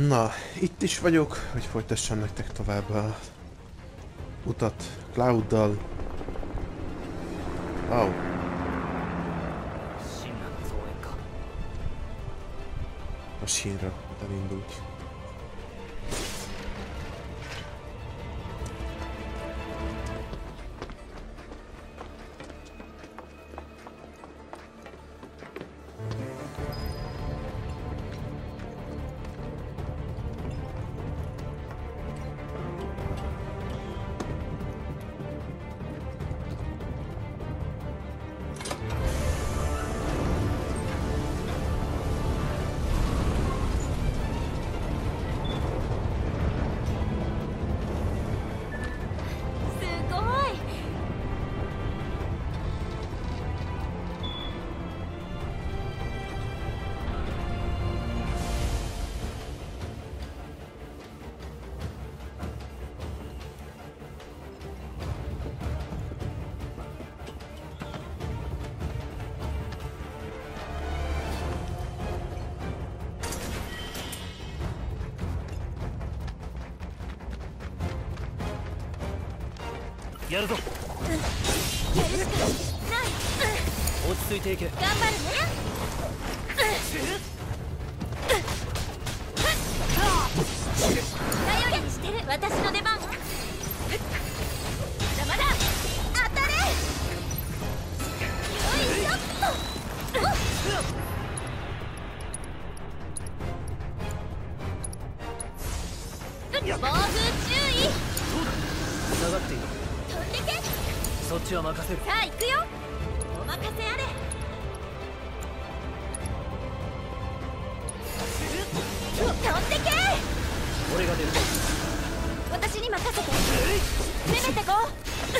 Na, itt is vagyok, hogy folytassam nektek tovább a utat Clouddal. Wow. A sínra elindulj. やるぞ。 やるしかない。 落ち着いていけ。 頑張るね。頼りにしてる。私の出番。まだまだ当たれ。よいしょっと。暴風注意。 下がっている。 飛んでけ。 そっちは任せる。 さあ行くよ。お任せあれ。飛んでけ。 俺が出る。 私に任せて。攻めてこう。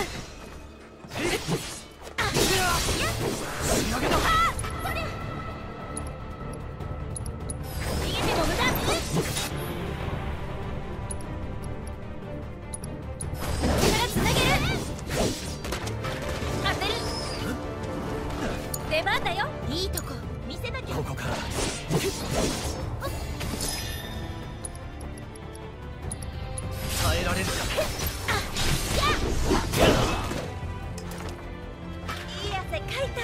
仕上げだ。 それ。逃げても無駄。力つなげる。当てる。出番だよ。いいとこ見せなきゃ。 ここから。耐えられるか。 いい汗かいた。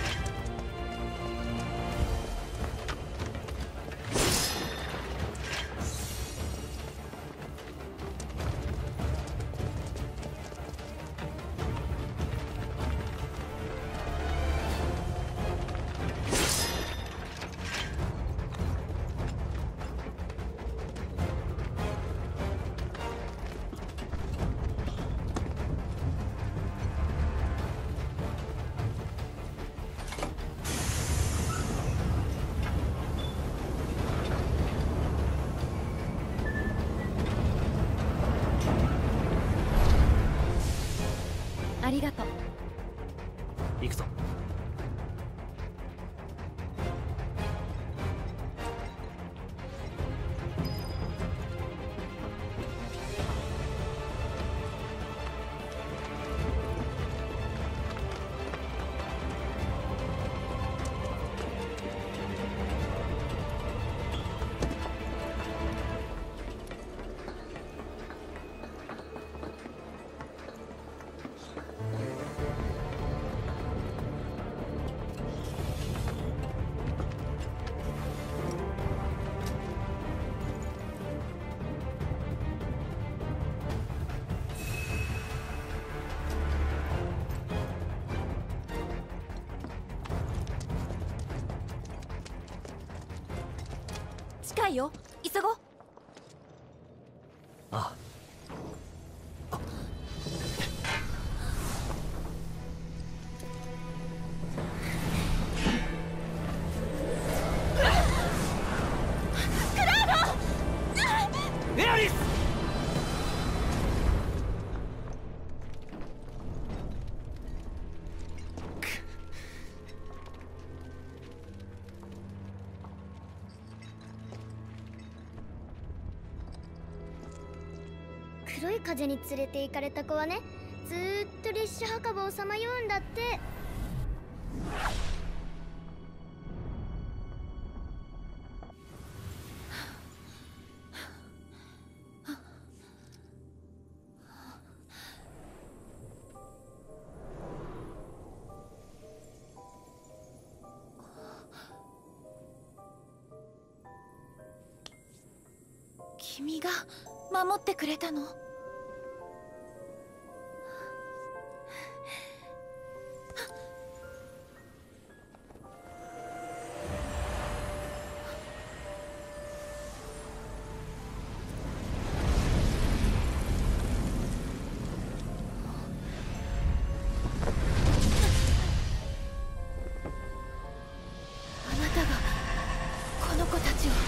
ありがとう。 行くぞ。 近いよ。急ごう。 ああ。エアリス。 黒い風に連れて行かれた子はね、ずーっと列車墓場をさまようんだって。 君が守ってくれたの？あなたがこの子たちを。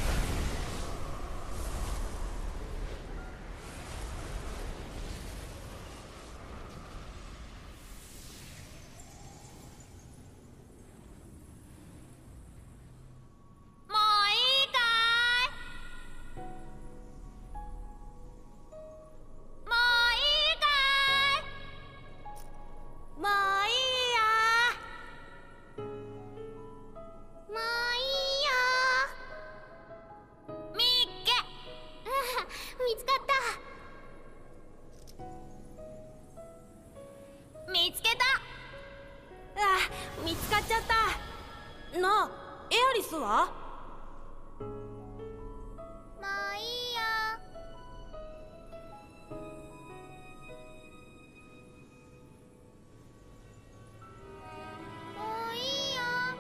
見つかっちゃった。なあ、エアリスは？ もういいよ。もういいよ。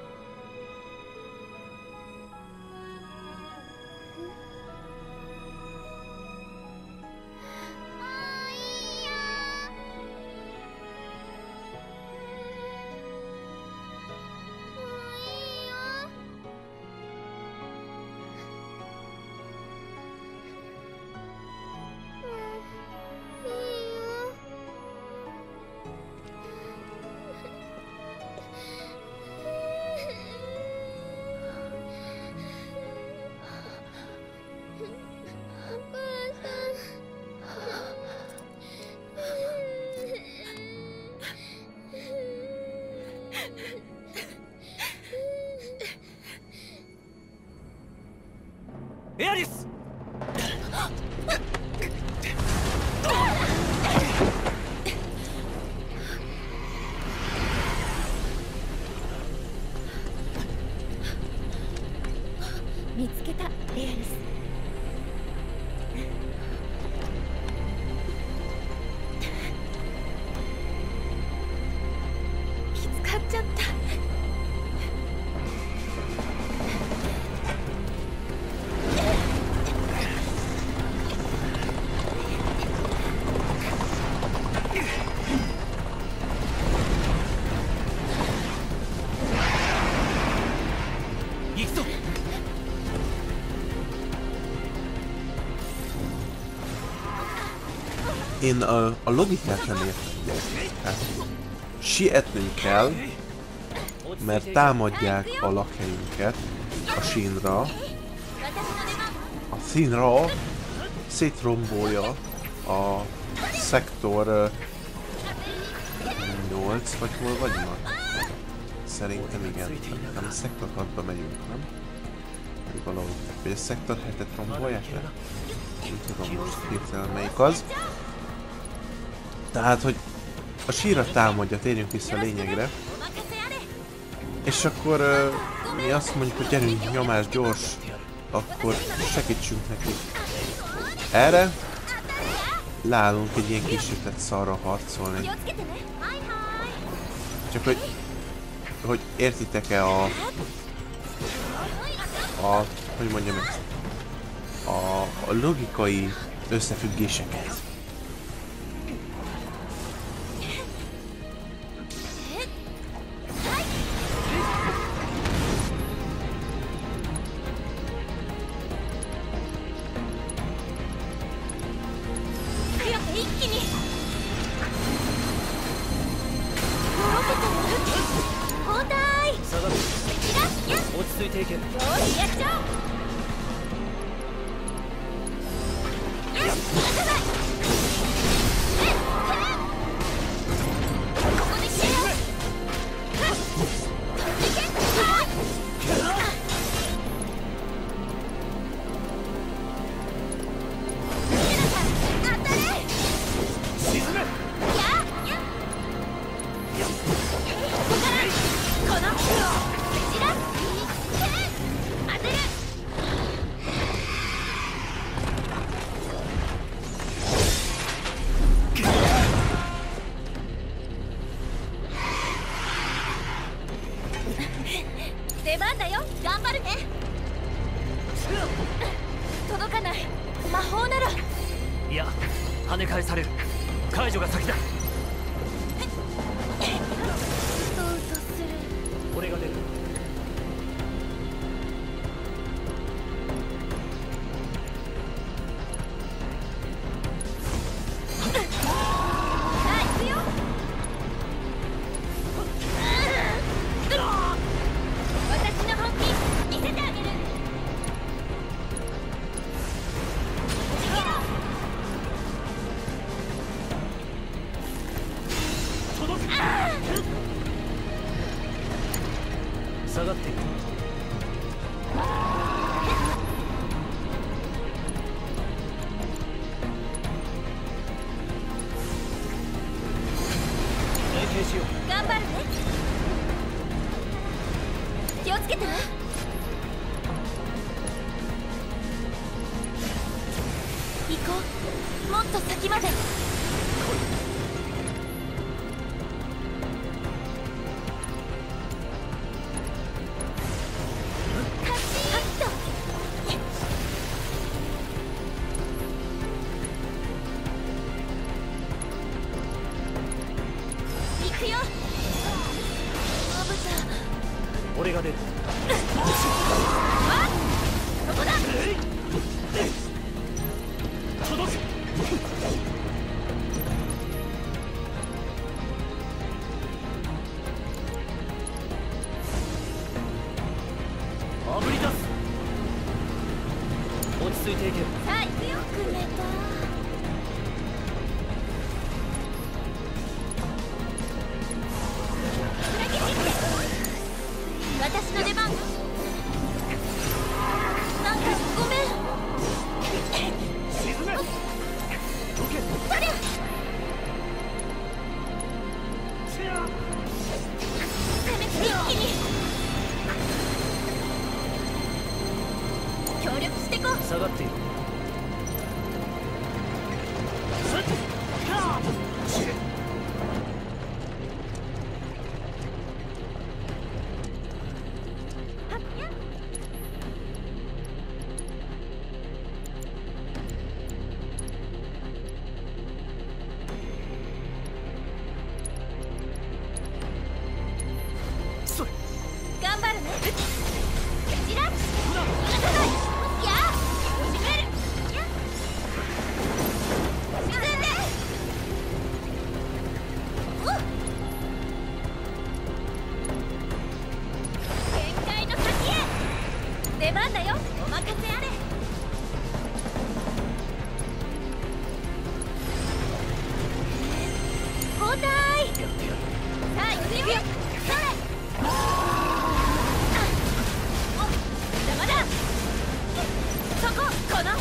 エアリス。 見つけた、エアリス。見つかっちゃった。 行くぞ。 Én a logikát nem értem. Hát, sietnünk kell, mert támadják a lakhelyünket, a sínra. A színra szétrombolja a szektor 8, vagy hol vagyunk? Szerintem igen. Nem, szektor 6-ba megyünk, nem? Vagy valahogy. Vagy a szektor 7-et rombolják le? Nem tudom most hirtelen melyik az. Tehát, hogy a sírra támadja, térjünk vissza a lényegre. És akkor mi azt mondjuk, hogy gyerünk, nyomás gyors, akkor segítsünk neki. Erre leállunk egy ilyen kisütett szarra harcolni. Csak hogy értitek-e hogy mondjam ezt? A logikai összefüggéseket. 跳ね返される。解除が先だ。 スカウトする。 俺が出る。下がっている。連携しよう。 頑張るね。気をつけてね。行こう。もっと先まで。 俺が出る。 そこだ。 届け。あぶり出す。落ち着いていけ。 さあ行くよ。くれた。私の出番。なんかごめん。 沈め。どけ。 そりゃ。せめて一気に協力してこう。 下がっている。 頑張るね。ジラッ。離さない。やあ。閉める。や。沈んで。おっ。限界の先へ。出番だよ。お任せあれ。交代。さあ行くよ。それ。邪魔だ。そこ。この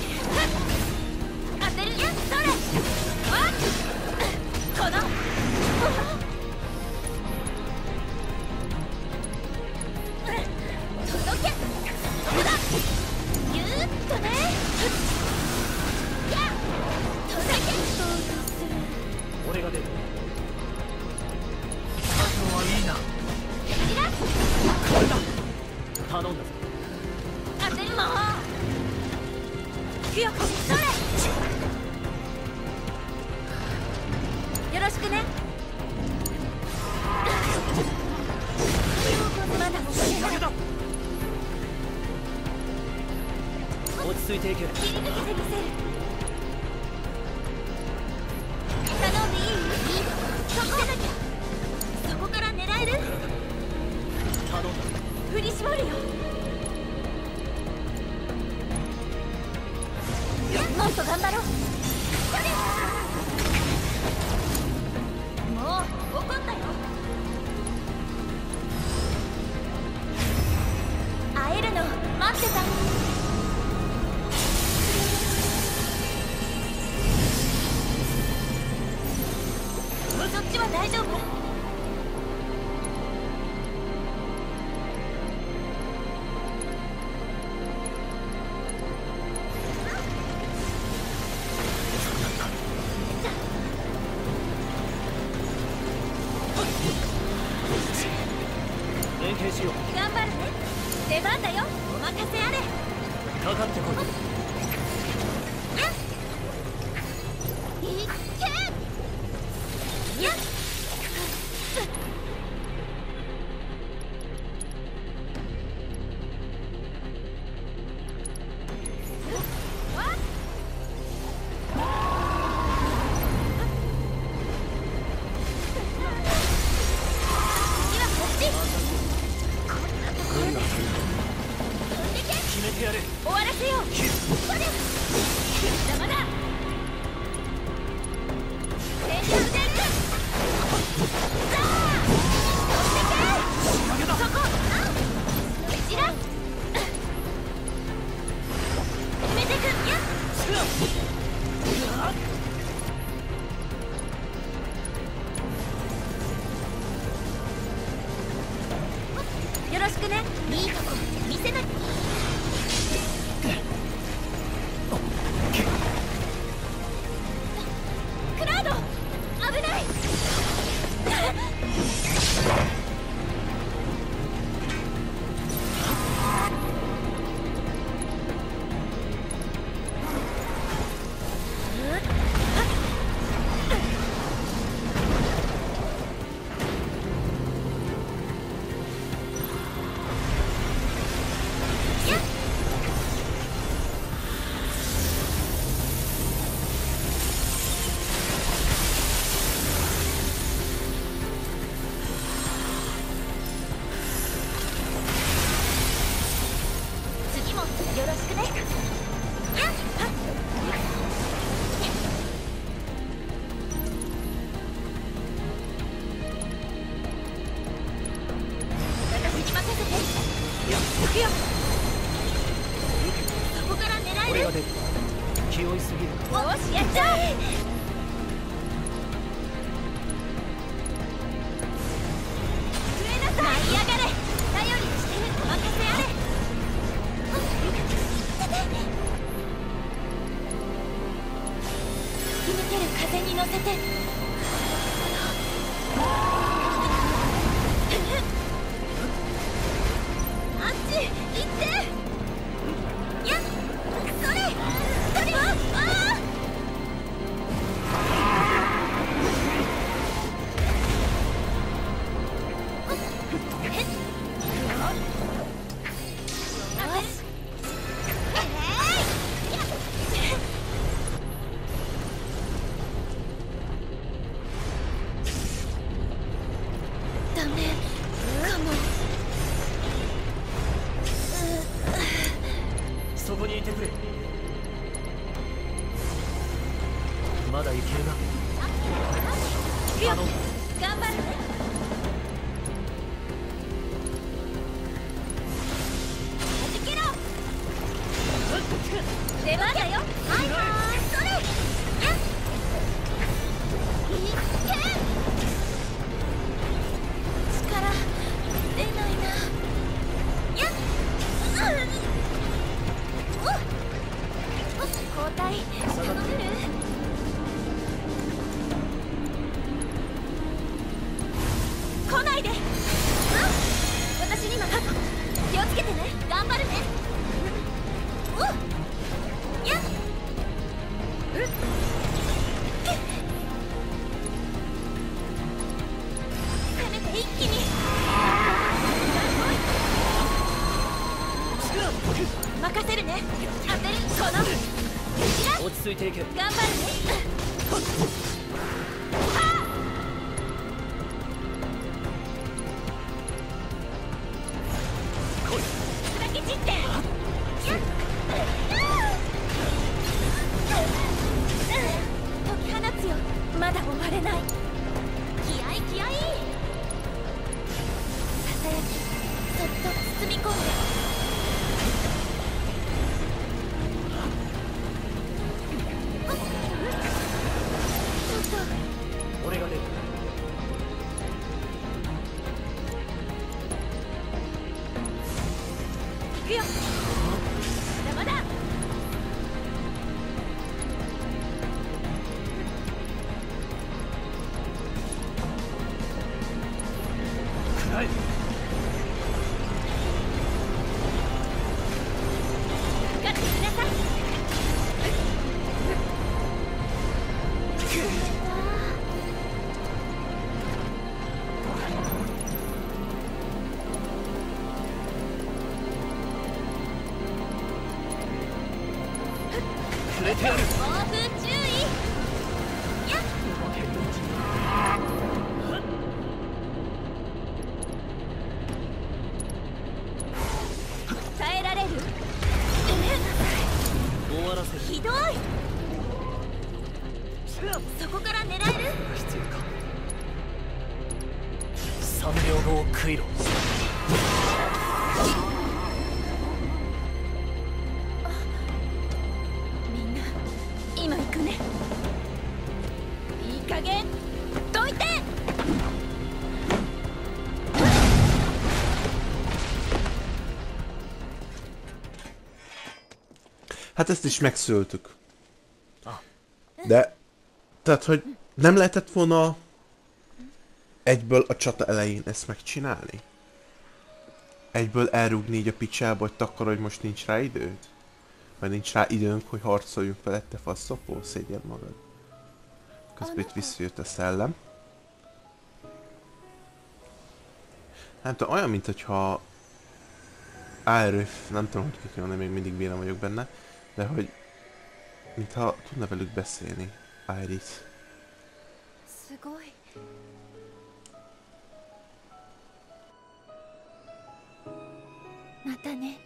当てる。それ。あっ。この届け。そこだ。ぎゅーっとね。やっ届け。 俺が出る。あとはいいな。 ジラッ。 これだ。頼んだぞ。 当てるの。行くよ。それ。よろしくね。まだ仕掛けだ。落ち着いていけ。 切り抜けてみせる。頼んでいい？そこ。そこから狙える？ 頼んだ。 振り絞るよ。もっと頑張ろう。もう怒ったよ。会えるの待ってた。そっちは大丈夫？ 連携しよう。 頑張るね。出番だよ。お任せあれ。 かかってこい。 やっ。 てやれ。 終わらせよう。それ邪魔だ。天井でさあ飛んでけ。そこじら決めてく。やよろしくね。いいとこ見せなきゃ。クラウド危ない。次もよろしくね。やっ私に任せて。行くよ。そこから狙える。 俺が出る。気負いすぎる。 よしやっちゃえ。食えなさい。舞い上がれ。頼りにしてる。お任せあれ。吹き抜ける風に乗せて。あっち行って。やっそれそれ。ああダメかも。 そこにいてくれ。まだいけるな。 頑張るね。はじけろ。出番だよ。はいはいそれ。やっいっけ。力出ないな。やっ交代頼める。来ないで。私に任せ。気をつけてね。頑張るね。やっせめて一気に。任せるね。当てる。この落ち着いていけ。 頑張るね。砕け散って。やっ解き放つよ。まだ終われない。気合い気合い。ささやきそっと包み込んで。 俺が出る。 行くよ。邪魔だ。 くらえ。 かかってきなさい。 触れてやる。 暴風注意。やっ耐えられる。 わらせる。 ひどい。そこから狙える？ 必要か。3秒後を食いろ。 みんな今行くね。いい加減どいて。 Hát ezt is megszültük. De... Tehát, hogy nem lehetett volna egyből a csata elején ezt megcsinálni? Egyből elrúgni így a picsába, hogy takarod, hogy most nincs rá időd? Vagy nincs rá időnk, hogy harcoljunk veled, te faszopó? Szégyed magad. Közben itt visszajött a szellem. Nem tudom, olyan, mint hogyha... Álröf, nem tudom, hogy ki kell mondani, még mindig bírom vagyok benne. De hogy... Mintha tudna velük beszélni. Iris. すごい。またね。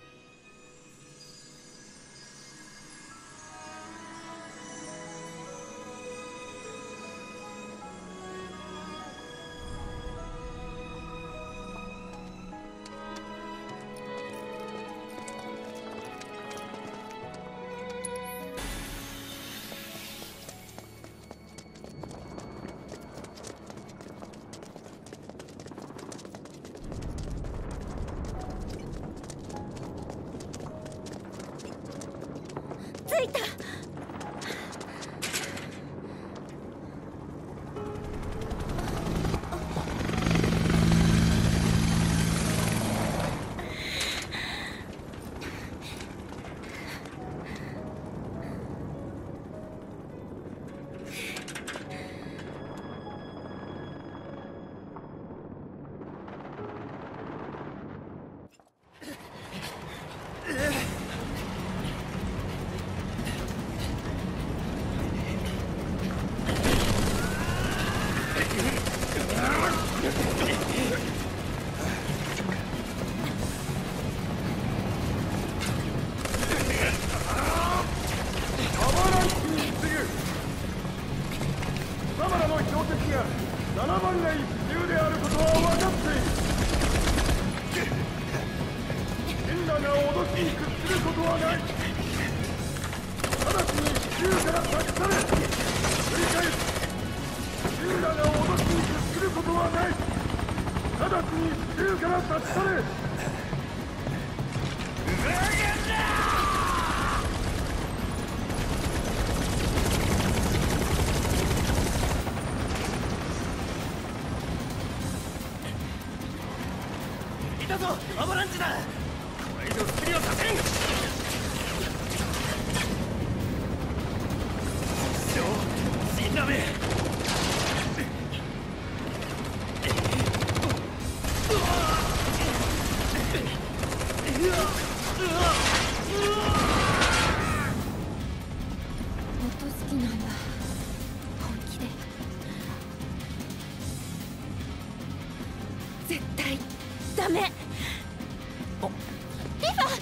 着いた。 いたぞ、アバランチだ。これ以上スキリはさせん。死んだめ。 音好きなんだ。本気で。絶対ダメ。リファ。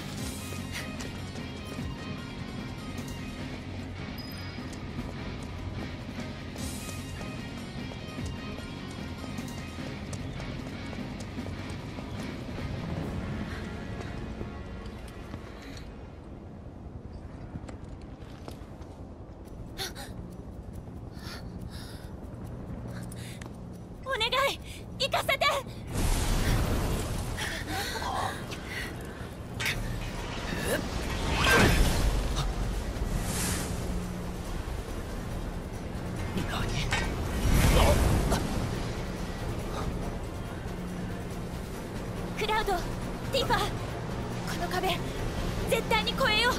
お願い行かせて。クラウド、ティファ、この壁絶対に越えよう。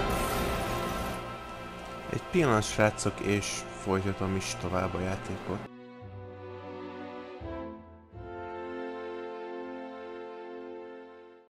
Egy pillanat, srácok, és folytatom is tovább a játékot.